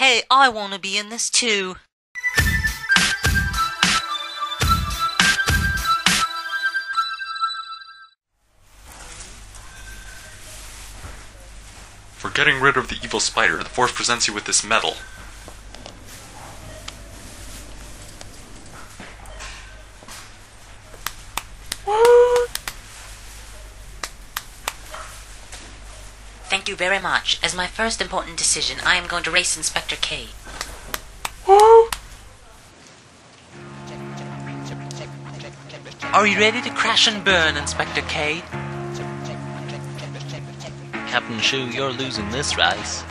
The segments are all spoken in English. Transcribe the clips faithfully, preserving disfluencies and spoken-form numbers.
Hey, I want to be in this too. For getting rid of the evil spider, the Force presents you with this medal. Thank you very much. As my first important decision, I am going to race Inspector K. Are you ready to crash and burn, Inspector K? Captain Shu, you're losing this race.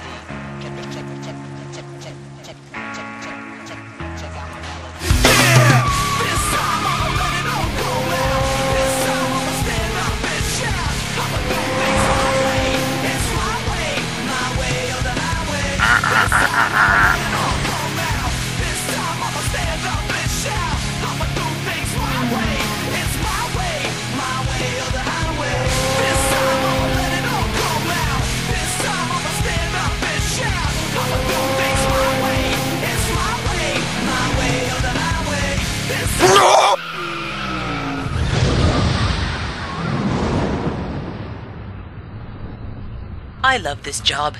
I love this job.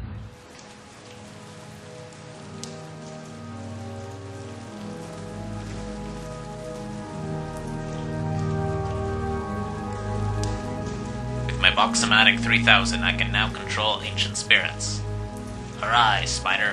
With my Voxomatic three thousand, I can now control ancient spirits. Arise, spider.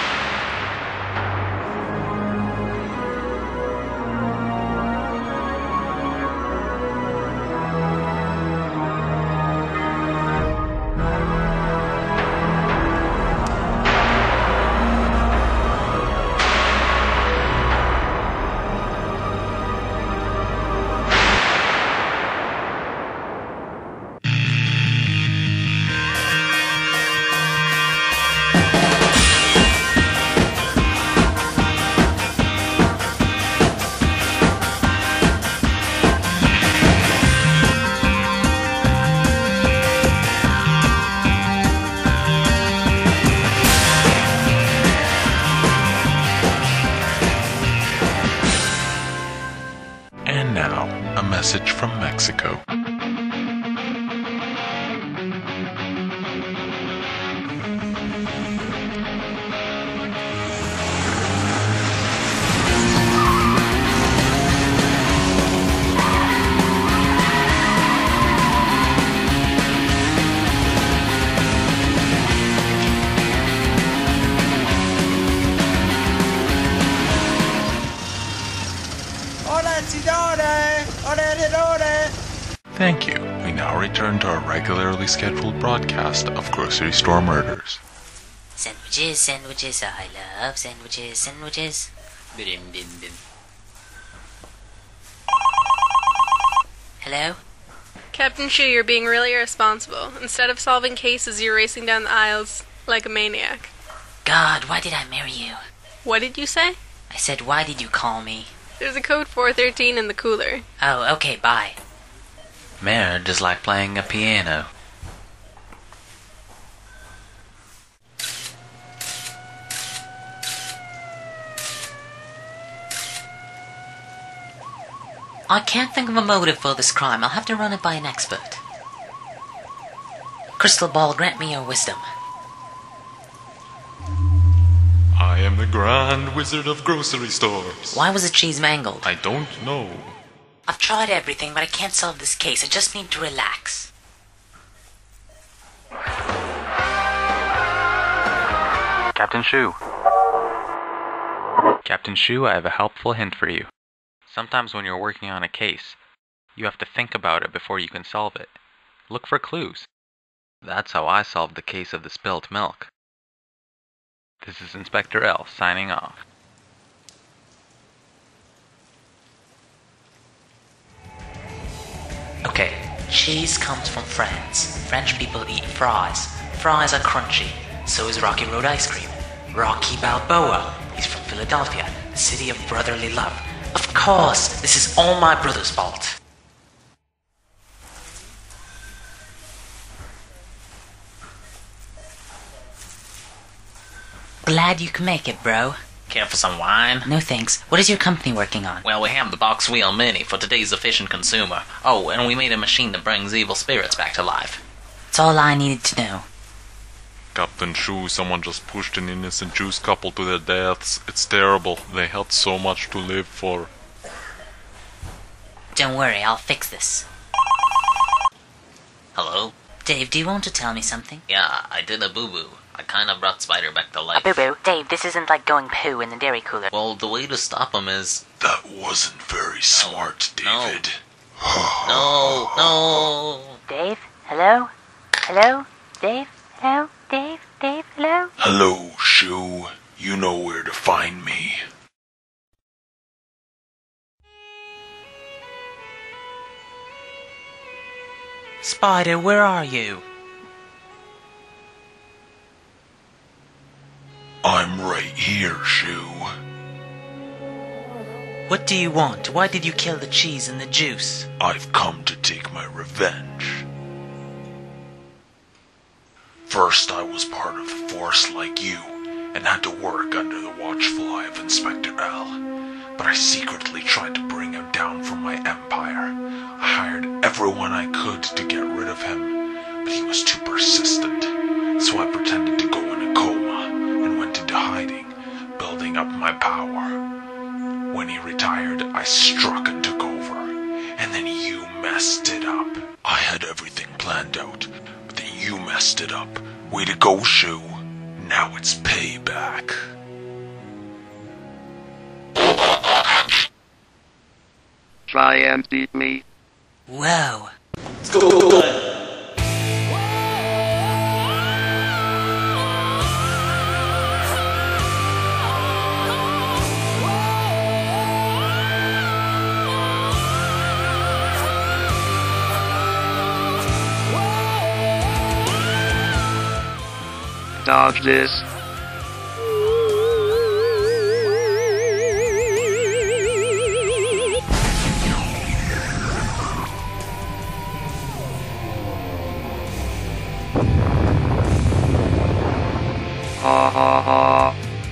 And now, a message from Mexico. Thank you. We now return to our regularly scheduled broadcast of Grocery Store Murders. Sandwiches, sandwiches, I love sandwiches, sandwiches. Bim, bim, bim. Hello? Captain Shu, you're being really irresponsible. Instead of solving cases, you're racing down the aisles like a maniac. God, why did I marry you? What did you say? I said, why did you call me? There's a code four thirteen in the cooler. Oh, okay, bye. Marriage is like playing a piano. I can't think of a motive for this crime. I'll have to run it by an expert. Crystal ball, grant me your wisdom. I am the Grand Wizard of Grocery Stores. Why was the cheese mangled? I don't know. I've tried everything, but I can't solve this case. I just need to relax. Captain Shu. Captain Shu, I have a helpful hint for you. Sometimes when you're working on a case, you have to think about it before you can solve it. Look for clues. That's how I solved the case of the spilt milk. This is Inspector L, signing off. Okay, cheese comes from France. French people eat fries. Fries are crunchy. So is Rocky Road ice cream. Rocky Balboa. He's from Philadelphia, the city of brotherly love. Of course, this is all my brother's fault. Glad you can make it, bro. Care for some wine? No thanks. What is your company working on? Well, we have the Box Wheel Mini for today's efficient consumer. Oh, and we made a machine that brings evil spirits back to life. That's all I needed to know. Captain Shu, someone just pushed an innocent Jews couple to their deaths. It's terrible. They had so much to live for. Don't worry, I'll fix this. Hello? Dave, do you want to tell me something? Yeah, I did a boo-boo. I kinda brought Spider back to life. A boo-boo? Dave, this isn't like going poo in the dairy cooler. Well, the way to stop him is... That wasn't very smart, David. No, no! Dave? Hello? Hello? Dave? Hello? Dave? Dave? Hello? Hello, Shu. You know where to find me. Spider, where are you? I'm right here, Shu. What do you want? Why did you kill the cheese and the juice? I've come to take my revenge. First, I was part of the force like you, and had to work under the watchful eye of Inspector L. But I secretly tried to bring him down from my empire. I hired everyone I could to get rid of him, but he was too persistent. So I pretended to go in a coma and went into hiding, building up my power. When he retired, I struck and took over, and then you messed it up. I had everything planned out, but then you messed it up. Way to go, Shu. Now it's payback. Try and beat me. Whoa. Dodge this. Ha ha ha.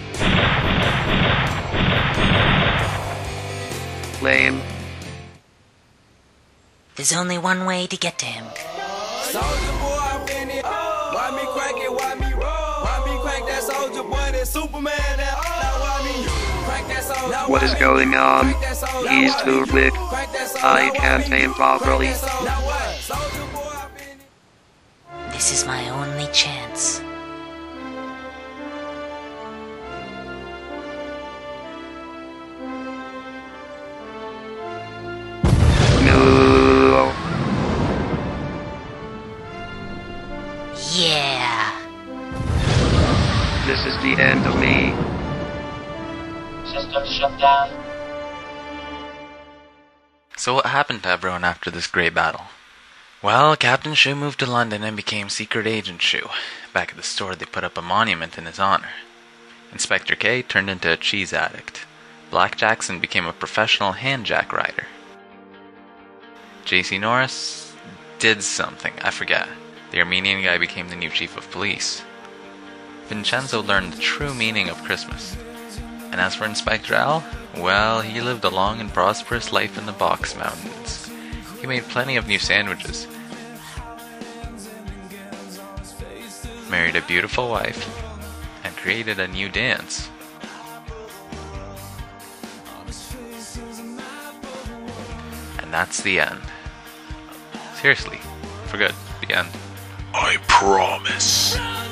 Lame. There's only one way to get to him. Soldier boy, I'm in it. Why me crack it? Why me roll? Why me crack that soldier boy? That Superman? That now why me crack that soldier? What is going on? He's too quick. I can't aim properly. This is my only chance. No. Yeah. This is the end of me. System shut down. So what happened to everyone after this great battle? Well, Captain Shu moved to London and became Secret Agent Shu. Back at the store, they put up a monument in his honor. Inspector K turned into a cheese addict. Black Jackson became a professional handjack rider. J C Norris did something, I forget. The Armenian guy became the new chief of police. Vincenzo learned the true meaning of Christmas. And as for Inspector Al, well, he lived a long and prosperous life in the Box Mountains. He made plenty of new sandwiches, married a beautiful wife, and created a new dance. And that's the end. Seriously, for good, the end. I promise.